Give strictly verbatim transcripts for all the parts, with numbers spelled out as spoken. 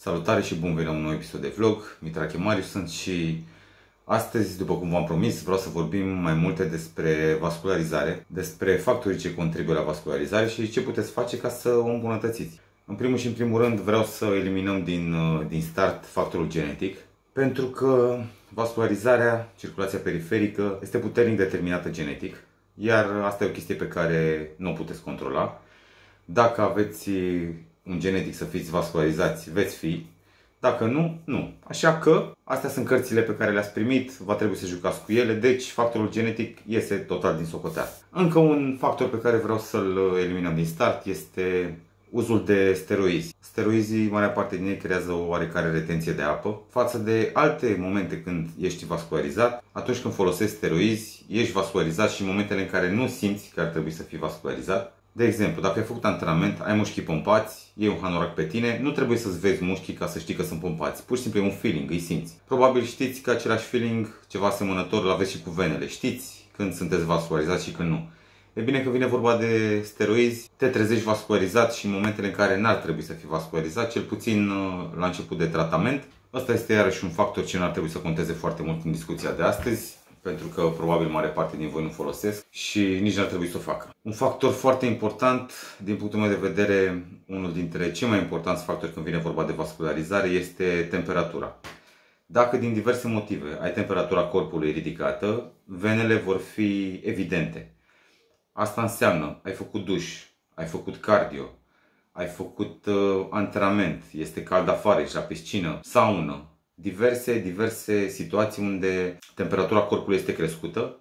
Salutare și bun venit la un nou episod de vlog. Mitrache Marius sunt și astăzi, după cum v-am promis, vreau să vorbim mai multe despre vascularizare, despre factorii ce contribuie la vascularizare și ce puteți face ca să o îmbunătățiți. În primul și în primul rând vreau să eliminăm din, din start factorul genetic, pentru că vascularizarea, circulația periferică, este puternic determinată genetic, iar asta e o chestie pe care nu o puteți controla. Dacă aveți un genetic să fiți vascularizați, veți fi. Dacă nu, nu. Așa că, astea sunt cărțile pe care le-ați primit, va trebui să jucați cu ele, deci factorul genetic iese total din socoteală. Încă un factor pe care vreau să-l eliminăm din start este uzul de steroizi. Steroizii, marea parte din ei, creează o oarecare retenție de apă față de alte momente când ești vascularizat. Atunci când folosești steroizi, ești vascularizat și în momentele în care nu simți că ar trebui să fii vascularizat. De exemplu, dacă ai făcut antrenament, ai mușchii pompați, iei un hanorac pe tine, nu trebuie să-ți vezi mușchii ca să știi că sunt pompați. Pur și simplu e un feeling, îi simți. Probabil știți că același feeling, ceva asemănător, îl aveți și cu venele. Știți când sunteți vascularizați și când nu. E bine că vine vorba de steroizi, te trezești vascularizat și în momentele în care n-ar trebui să fii vascularizat, cel puțin la început de tratament. Asta este iarăși un factor ce n-ar trebui să conteze foarte mult în discuția de astăzi, pentru că probabil mare parte din voi nu folosesc și nici n-ar trebui să o facă. Un factor foarte important, din punctul meu de vedere, unul dintre cei mai importanți factori când vine vorba de vascularizare, este temperatura. Dacă din diverse motive ai temperatura corpului ridicată, venele vor fi evidente. Asta înseamnă, ai făcut duș, ai făcut cardio, ai făcut uh, antrenament, este cald afară, ești la piscină, saună, diverse, diverse situații unde temperatura corpului este crescută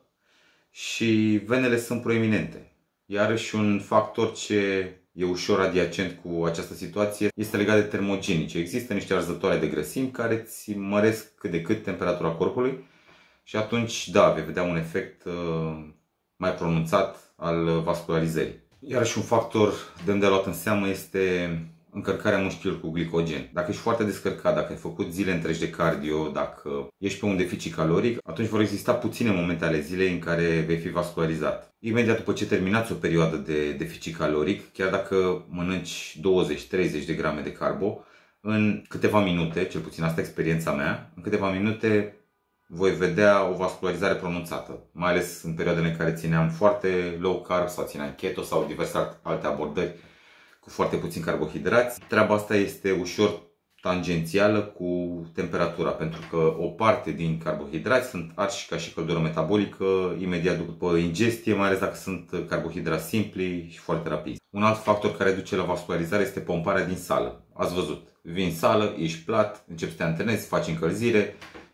și venele sunt proeminente. Iarăși un factor ce e ușor adiacent cu această situație este legat de termogenice. Există niște arzătoare de grăsimi care îți măresc cât de cât temperatura corpului și atunci, da, vei vedea un efect uh, mai pronunțat al vascularizării. Iarăși un factor demn de luat în seamă este încărcarea mușchilor cu glicogen. Dacă ești foarte descărcat, dacă ai făcut zile întregi de cardio, dacă ești pe un deficit caloric, atunci vor exista puține momente ale zilei în care vei fi vascularizat. Imediat după ce terminați o perioadă de deficit caloric, chiar dacă mănânci douăzeci treizeci de grame de carbo, în câteva minute, cel puțin asta e experiența mea, în câteva minute voi vedea o vascularizare pronunțată, mai ales în perioadele în care țineam foarte low carb sau țineam keto sau diverse alte abordări cu foarte puțin carbohidrați. Treaba asta este ușor tangențială cu temperatura, pentru că o parte din carbohidrați sunt arși ca și căldură metabolică imediat după ingestie, mai ales dacă sunt carbohidrați simpli și foarte rapizi. Un alt factor care duce la vascularizare este pomparea din sală. Ați văzut, vii în sală, ești plat, începi să te antrenezi, faci încălzire,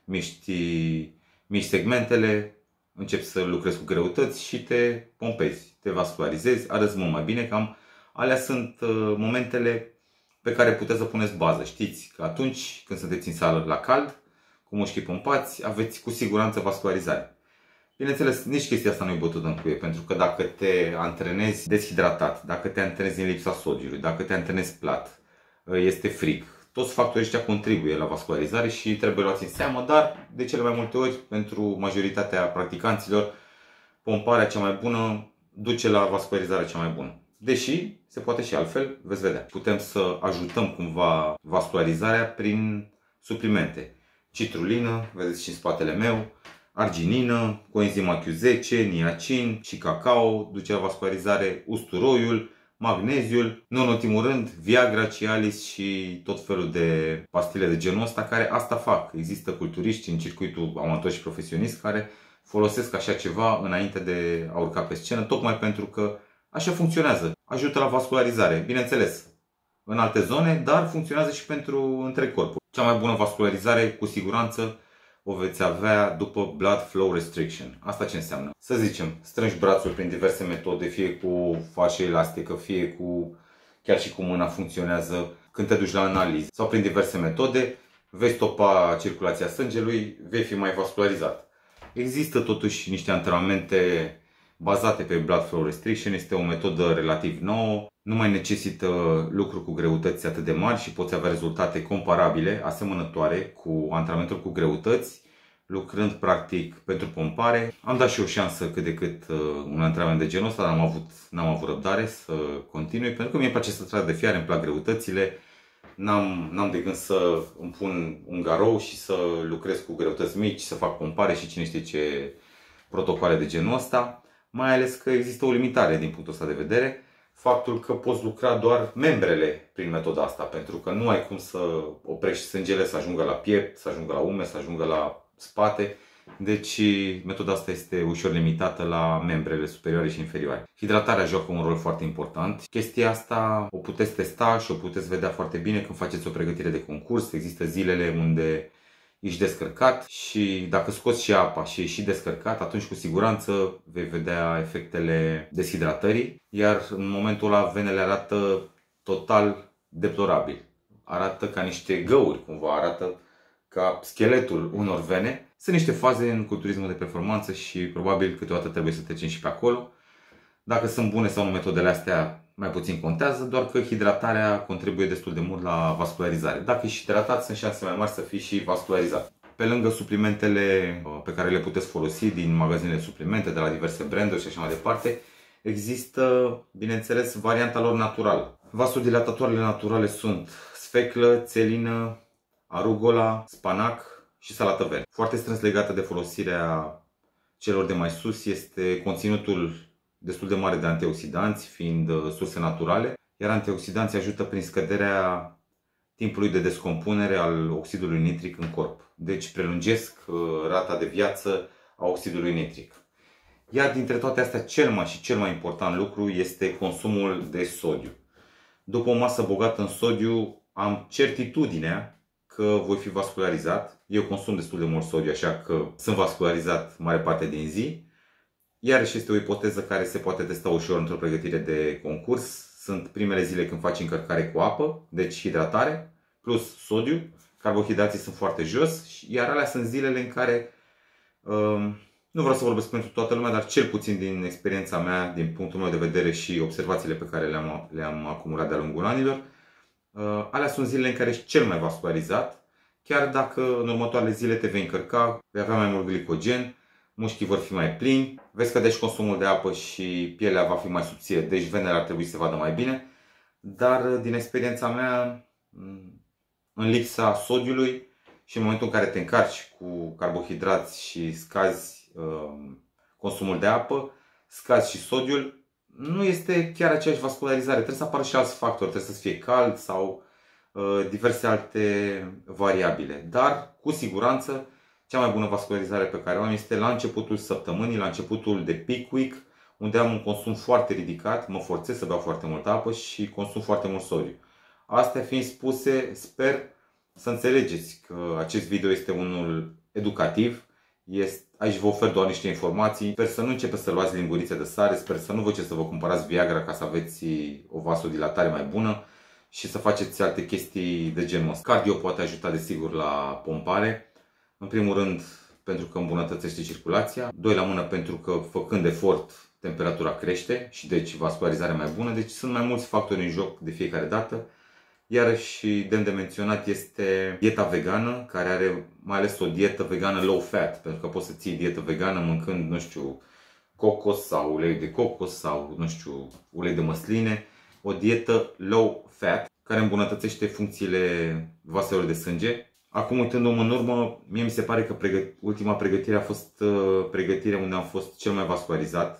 miști, miști segmentele, începi să lucrezi cu greutăți și te pompezi, te vascularizezi, arăți mult mai bine. Cam alea sunt momentele pe care puteți să puneți bază. Știți că atunci când sunteți în sală la cald, cu mușchii pompați, aveți cu siguranță vascularizare. Bineînțeles, nici chestia asta nu e bătută în cuie, pentru că dacă te antrenezi deshidratat, dacă te antrenezi în lipsa sodiului, dacă te antrenezi plat, este frig, toți factorii ăștia contribuie la vascularizare și trebuie luați în seamă, dar de cele mai multe ori, pentru majoritatea practicanților, pomparea cea mai bună duce la vascularizarea cea mai bună. Deși se poate și altfel, veți vedea. Putem să ajutăm cumva vascularizarea prin suplimente. Citrulină, vedeți și în spatele meu, arginină, coenzima Q zece, niacin și cacao duce la vascularizare, usturoiul, magneziul, nu în ultimul rând, Viagra, Cialis și tot felul de pastile de genul ăsta care asta fac. Există culturiști în circuitul amator și profesionist care folosesc așa ceva înainte de a urca pe scenă, tocmai pentru că așa funcționează. Ajută la vascularizare, bineînțeles, în alte zone, dar funcționează și pentru întreg corpul. Cea mai bună vascularizare, cu siguranță, o veți avea după blood flow restriction. Asta ce înseamnă? Să zicem, strângi brațul prin diverse metode, fie cu fașă elastică, fie cu chiar și cu mâna funcționează, când te duci la analiză sau prin diverse metode, vei stopa circulația sângelui, vei fi mai vascularizat. Există totuși niște antrenamente bazate pe blood flow restriction, este o metodă relativ nouă, nu mai necesită lucru cu greutăți atât de mari și poți avea rezultate comparabile, asemănătoare cu antrenamentul cu greutăți, lucrând practic pentru pompare. Am dat și o șansă cât de cât un antrenament de genul ăsta, dar n-am avut, n-am avut răbdare să continui, pentru că mie îmi place să trag de fiare, îmi plac greutățile, N-am, n-am de gând să îmi pun un garou și să lucrez cu greutăți mici, să fac pompare și cine știe ce protocoale de genul ăsta. Mai ales că există o limitare din punctul ăsta de vedere. Faptul că poți lucra doar membrele prin metoda asta, pentru că nu ai cum să oprești sângele să ajungă la piept, să ajungă la umeri, să ajungă la spate. Deci metoda asta este ușor limitată la membrele superioare și inferioare. Hidratarea joacă un rol foarte important. Chestia asta o puteți testa și o puteți vedea foarte bine când faceți o pregătire de concurs. Există zilele unde ești descărcat și dacă scoți și apa și ești și descărcat, atunci cu siguranță vei vedea efectele deshidratării. Iar în momentul ăla venele arată total deplorabil. Arată ca niște găuri, cumva arată ca scheletul unor vene. Sunt niște faze în culturismul de performanță și probabil câteodată trebuie să trecem și pe acolo. Dacă sunt bune sau nu metodele astea, mai puțin contează, doar că hidratarea contribuie destul de mult la vascularizare. Dacă ești hidratat, sunt șanse mai mari să fii și vascularizat. Pe lângă suplimentele pe care le puteți folosi din magazinele suplimente, de la diverse branduri și așa mai departe, există, bineînțeles, varianta lor naturală. Vasodilatatoarele naturale sunt sfeclă, țelină, arugola, spanac și salată verde. Foarte strâns legată de folosirea celor de mai sus este conținutul destul de mare de antioxidanți, fiind surse naturale, iar antioxidanții ajută prin scăderea timpului de descompunere al oxidului nitric în corp. Deci prelungesc rata de viață a oxidului nitric. Iar dintre toate astea, cel mai și cel mai important lucru este consumul de sodiu. După o masă bogată în sodiu, am certitudinea că voi fi vascularizat. Eu consum destul de mult sodiu, așa că sunt vascularizat mare parte din zi. Iarăși este o ipoteză care se poate testa ușor într-o pregătire de concurs. Sunt primele zile când faci încărcare cu apă, deci hidratare, plus sodiu. Carbohidrații sunt foarte jos, iar alea sunt zilele în care, um, nu vreau să vorbesc pentru toată lumea, dar cel puțin din experiența mea, din punctul meu de vedere și observațiile pe care le-am le-am acumulat de-a lungul anilor, uh, alea sunt zilele în care ești cel mai vascularizat. Chiar dacă în următoarele zile te vei încărca, vei avea mai mult glicogen, mușchii vor fi mai plini, vei scădea și consumul de apă și pielea va fi mai subțire, deci venele ar trebui să se vadă mai bine. Dar din experiența mea, în lipsa sodiului și în momentul în care te încarci cu carbohidrați și scazi uh, consumul de apă, scazi și sodiul, nu este chiar aceeași vascularizare. Trebuie să apară și alți factori, trebuie să fie cald sau uh, diverse alte variabile. Dar, cu siguranță, cea mai bună vascularizare pe care o am este la începutul săptămânii, la începutul de peak week, unde am un consum foarte ridicat, mă forțez să beau foarte multă apă și consum foarte mult sodiu. Astea fiind spuse, sper să înțelegeți că acest video este unul educativ. Este, aici vă ofer doar niște informații. Sper să nu începeți să luați lingurițe de sare, sper să nu vă ce să vă cumpărați Viagra ca să aveți o vasodilatare mai bună și să faceți alte chestii de genul ăsta. Cardio poate ajuta desigur la pompare. În primul rând pentru că îmbunătățește circulația, doi la mână pentru că făcând efort temperatura crește și deci vascularizarea mai bună, deci sunt mai mulți factori în joc de fiecare dată. Iarăși demn de menționat este dieta vegană, care are mai ales o dietă vegană low fat, pentru că poți să ții dietă vegană mâncând, nu știu, cocos sau ulei de cocos sau, nu știu, ulei de măsline. O dietă low fat care îmbunătățește funcțiile vaselor de sânge. Acum, uitându-mă în urmă, mie mi se pare că pregăt... ultima pregătire a fost uh, pregătirea unde am fost cel mai vascularizat.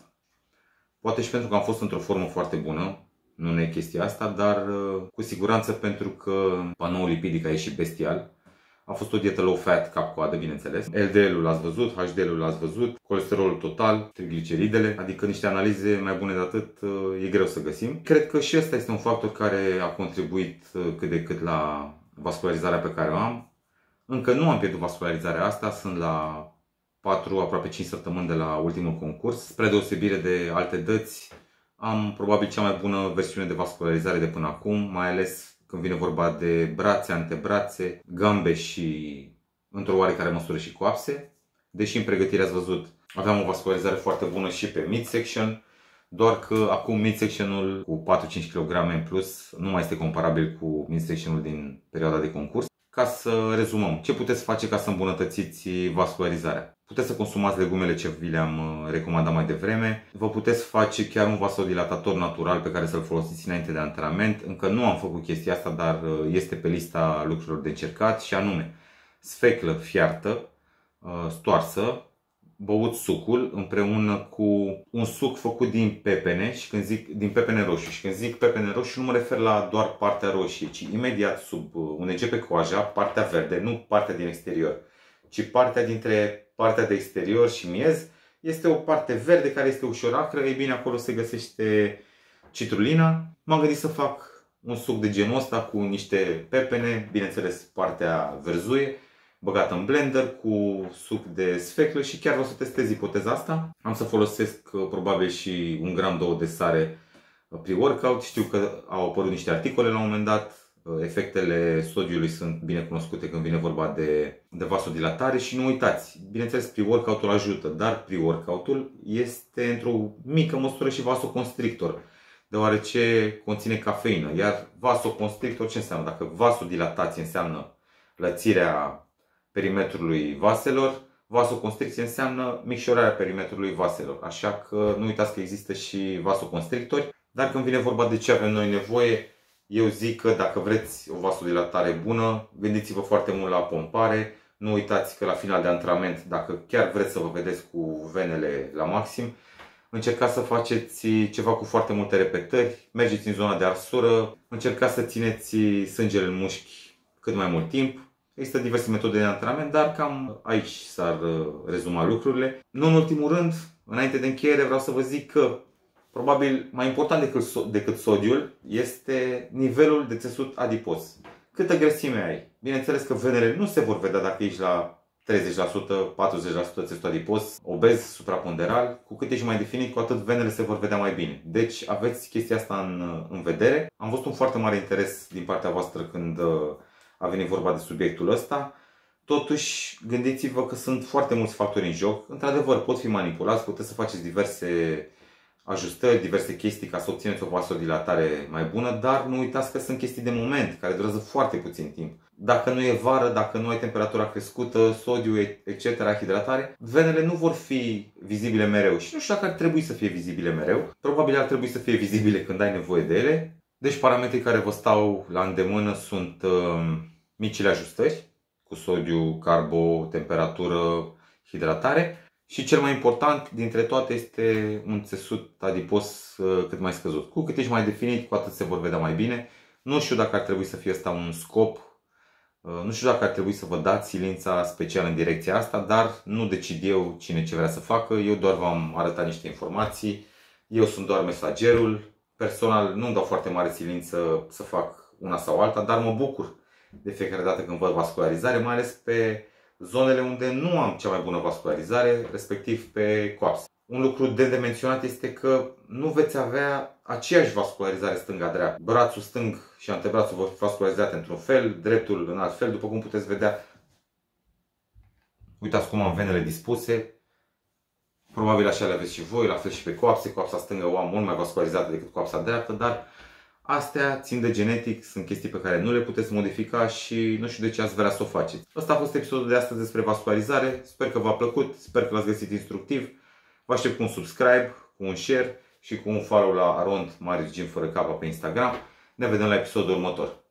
Poate și pentru că am fost într-o formă foarte bună, nu e chestia asta, dar uh, cu siguranță pentru că panoul lipidic a ieșit bestial. A fost o dietă low fat, cap-coadă, bineînțeles. L D L-ul l-ați văzut, H D L-ul l-ați văzut, colesterolul total, trigliceridele, adică niște analize mai bune de atât uh, e greu să găsim. Cred că și ăsta este un factor care a contribuit uh, cât de cât la vascularizarea pe care o am. Încă nu am pierdut vascularizarea asta, sunt la patru, aproape cinci săptămâni de la ultimul concurs. Spre deosebire de alte dăți, am probabil cea mai bună versiune de vascularizare de până acum, mai ales când vine vorba de brațe, antebrațe, gambe și într-o oarecare măsură și coapse. Deși în pregătire ați văzut, aveam o vascularizare foarte bună și pe midsection, doar că acum midsection-ul cu patru cinci kilograme în plus nu mai este comparabil cu midsection-ul din perioada de concurs. ca să rezumăm, ce puteți face ca să îmbunătățiți vascularizarea? Puteți să consumați legumele ce vi le-am recomandat mai devreme. Vă puteți face chiar un vasodilatator natural pe care să-l folosiți înainte de antrenament. Încă nu am făcut chestia asta, dar este pe lista lucrurilor de încercat, și anume sfeclă fiartă, stoarsă, băut sucul împreună cu un suc făcut din pepene, și când zic din pepene roșu, și când zic pepene roșu nu mă refer la doar partea roșie, ci imediat sub unde începe coaja, partea verde, nu partea din exterior, ci partea dintre partea de exterior și miez, este o parte verde care este ușor acră. Ei bine, acolo se găsește citrulina. M-am gândit să fac un suc de genul ăsta cu niște pepene, bineînțeles partea verzuie, băgată în blender cu suc de sfeclă, și chiar o să testez ipoteza asta. Am să folosesc probabil și un gram două de sare pre-workout. Știu că au apărut niște articole la un moment dat. Efectele sodiului sunt bine cunoscute când vine vorba de, de vasodilatare, și nu uitați, bineînțeles pre-workout-ul ajută, dar pre-workout-ul este într-o mică măsură și vasoconstrictor, deoarece conține cafeină. Iar vasoconstrictor ce înseamnă? Dacă vasodilatație înseamnă lățirea perimetrului vaselor, vasoconstricție înseamnă micșorarea perimetrului vaselor. Așa că nu uitați că există și vasoconstrictori. Dar când vine vorba de ce avem noi nevoie, eu zic că dacă vreți o vasodilatare bună, gândiți-vă foarte mult la pompare. Nu uitați că la final de antrenament, dacă chiar vreți să vă vedeți cu venele la maxim, încercați să faceți ceva cu foarte multe repetări, mergeți în zona de arsură, încercați să țineți sângele în mușchi cât mai mult timp. Există diverse metode de antrenament, dar cam aici s-ar rezuma lucrurile. Nu în ultimul rând, înainte de încheiere, vreau să vă zic că probabil mai important decât, decât sodiul este nivelul de țesut adipos. Câtă grăsime ai? Bineînțeles că venele nu se vor vedea dacă ești la treizeci la sută, patruzeci la sută țesut adipos, obez, supraponderal. Cu cât ești mai definit, cu atât venele se vor vedea mai bine. Deci aveți chestia asta în, în vedere. Am văzut un foarte mare interes din partea voastră când a venit vorba de subiectul ăsta. Totuși, gândiți-vă că sunt foarte mulți factori în joc. Într-adevăr, pot fi manipulați, puteți să faceți diverse ajustări, diverse chestii ca să obțineți o vasodilatare mai bună, dar nu uitați că sunt chestii de moment, care durează foarte puțin timp. Dacă nu e vară, dacă nu ai temperatura crescută, sodiu, et cetera, hidratare, venele nu vor fi vizibile mereu. Și nu știu dacă ar trebui să fie vizibile mereu. Probabil ar trebui să fie vizibile când ai nevoie de ele. Deci parametrii care vă stau la îndemână sunt uh, micile ajustări cu sodiu, carbo, temperatură, hidratare. Și cel mai important dintre toate este un țesut adipos cât mai scăzut. Cu cât ești mai definit, cu atât se vor vedea mai bine. Nu știu dacă ar trebui să fie ăsta un scop. Nu știu dacă ar trebui să vă dați silința special în direcția asta, dar nu decid eu cine ce vrea să facă. Eu doar v-am arătat niște informații. Eu sunt doar mesagerul. Personal nu-mi dau foarte mare silință să fac una sau alta, dar mă bucur de fiecare dată când văd vascularizare, mai ales pe zonele unde nu am cea mai bună vascularizare, respectiv pe coapse. Un lucru de, de menționat este că nu veți avea aceeași vascularizare stânga-dreapta. Brațul stâng și antebrațul vor fi vascularizate într-un fel, dreptul în alt fel, după cum puteți vedea. Uitați cum am venele dispuse. Probabil așa le aveți și voi, la fel și pe coapse. Coapsa stângă o am mult mai vascularizată decât coapsa dreaptă, dar astea țin de genetic, sunt chestii pe care nu le puteți modifica și nu știu de ce ați vrea să o faceți. Asta a fost episodul de astăzi despre vascularizare. Sper că v-a plăcut, sper că l-ați găsit instructiv. Vă aștept cu un subscribe, cu un share și cu un follow la Arond Marius Gym fără capa pe Instagram. Ne vedem la episodul următor.